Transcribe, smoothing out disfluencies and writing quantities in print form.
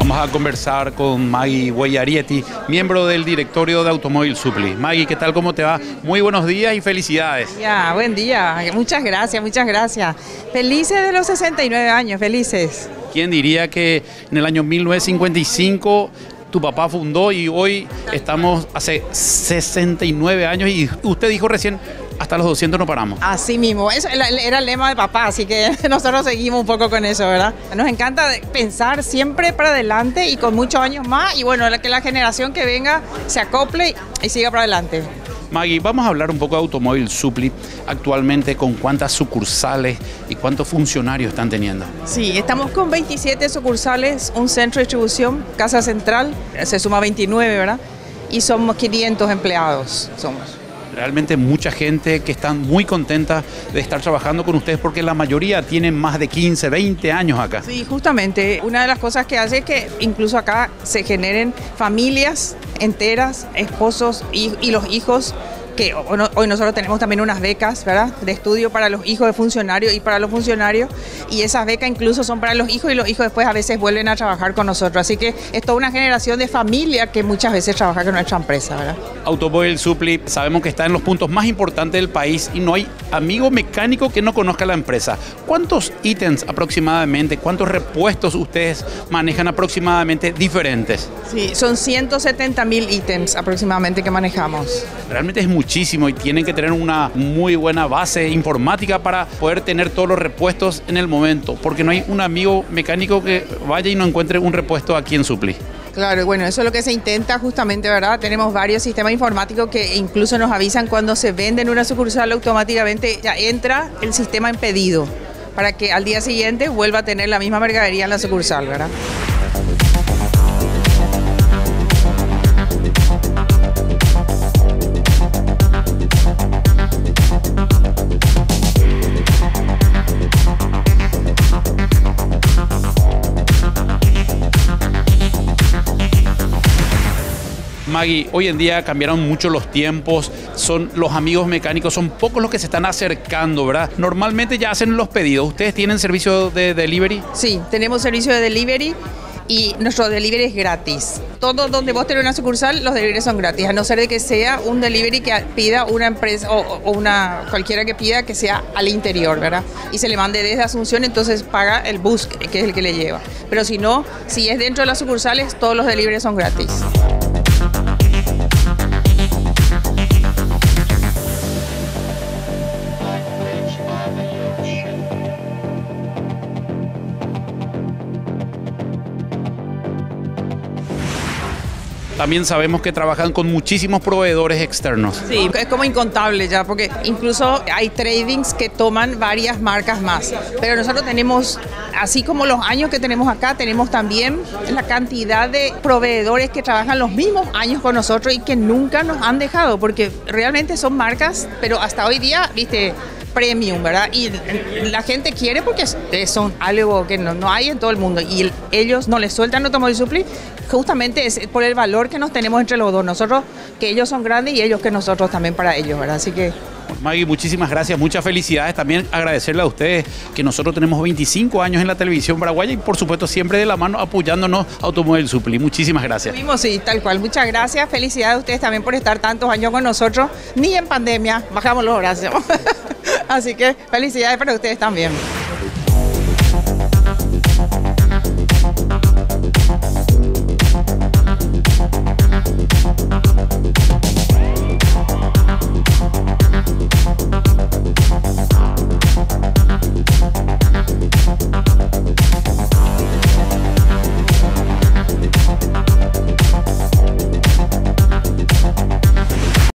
Vamos a conversar con Maggie Guayarietti, miembro del directorio de Automóvil Supply. Maggie, ¿qué tal? ¿Cómo te va? Muy buenos días y felicidades. Ya, buen día. Muchas gracias, muchas gracias. Felices de los 69 años, felices. ¿Quién diría que en el año 1955 tu papá fundó y hoy estamos hace 69 años y usted dijo recién, hasta los 200 no paramos? Así mismo, eso era el lema de papá, así que nosotros seguimos un poco con eso, ¿verdad? Nos encanta pensar siempre para adelante y con muchos años más y bueno, que la generación que venga se acople y siga para adelante. Maggie, vamos a hablar un poco de Automóvil Supply. Actualmente, ¿con cuántas sucursales y cuántos funcionarios están teniendo? Sí, estamos con 27 sucursales, un centro de distribución, casa central, se suma 29, ¿verdad? Y somos 500 empleados, somos. Realmente mucha gente que está muy contenta de estar trabajando con ustedes porque la mayoría tienen más de 15, 20 años acá. Sí, justamente. Una de las cosas que hace es que incluso acá se generen familias enteras, esposos y los hijos, que hoy nosotros tenemos también unas becas, ¿verdad?, de estudio para los hijos de funcionarios y para los funcionarios, y esas becas incluso son para los hijos y los hijos después a veces vuelven a trabajar con nosotros. Así que es toda una generación de familia que muchas veces trabaja con nuestra empresa, ¿verdad? Automóvil Supply sabemos que está en los puntos más importantes del país y no hay amigo mecánico que no conozca la empresa. ¿Cuántos ítems aproximadamente, cuántos repuestos ustedes manejan aproximadamente diferentes? Sí, son 170.000 ítems aproximadamente que manejamos. Realmente es muchísimo y tienen que tener una muy buena base informática para poder tener todos los repuestos en el momento, porque no hay un amigo mecánico que vaya y no encuentre un repuesto aquí en Supply. Claro, bueno, eso es lo que se intenta justamente, ¿verdad? Tenemos varios sistemas informáticos que incluso nos avisan cuando se vende en una sucursal, automáticamente ya entra el sistema en pedido para que al día siguiente vuelva a tener la misma mercadería en la sucursal, ¿verdad? Maggie, hoy en día cambiaron mucho los tiempos, los amigos mecánicos son pocos los que se están acercando, ¿verdad? Normalmente ya hacen los pedidos. ¿Ustedes tienen servicio de delivery? Sí, tenemos servicio de delivery y nuestro delivery es gratis. Todo donde vos tenés una sucursal, los deliveries son gratis, a no ser de que sea un delivery que pida una empresa o cualquiera que pida que sea al interior, ¿verdad? Y se le mande desde Asunción, entonces paga el bus, que es el que le lleva. Pero si no, si es dentro de las sucursales, todos los deliveries son gratis. También sabemos que trabajan con muchísimos proveedores externos. Sí, es como incontable ya, porque incluso hay tradings que toman varias marcas más. Pero nosotros tenemos, así como los años que tenemos acá, tenemos también la cantidad de proveedores que trabajan los mismos años con nosotros y que nunca nos han dejado, porque realmente son marcas, pero hasta hoy día, viste, premium, ¿verdad? Y la gente quiere porque son algo que no hay en todo el mundo y ellos no les sueltan Automóvil Supply, justamente es por el valor que nos tenemos entre los dos, nosotros que ellos son grandes y ellos que nosotros también para ellos, ¿verdad? Así que... Maggie, muchísimas gracias, muchas felicidades. También agradecerle a ustedes que nosotros tenemos 25 años en la televisión paraguaya y por supuesto siempre de la mano apoyándonos Automóvil Supply. Muchísimas gracias. Mismo, sí, tal cual. Muchas gracias. Felicidades a ustedes también por estar tantos años con nosotros. Ni en pandemia bajamos los brazos. Así que felicidades para ustedes también.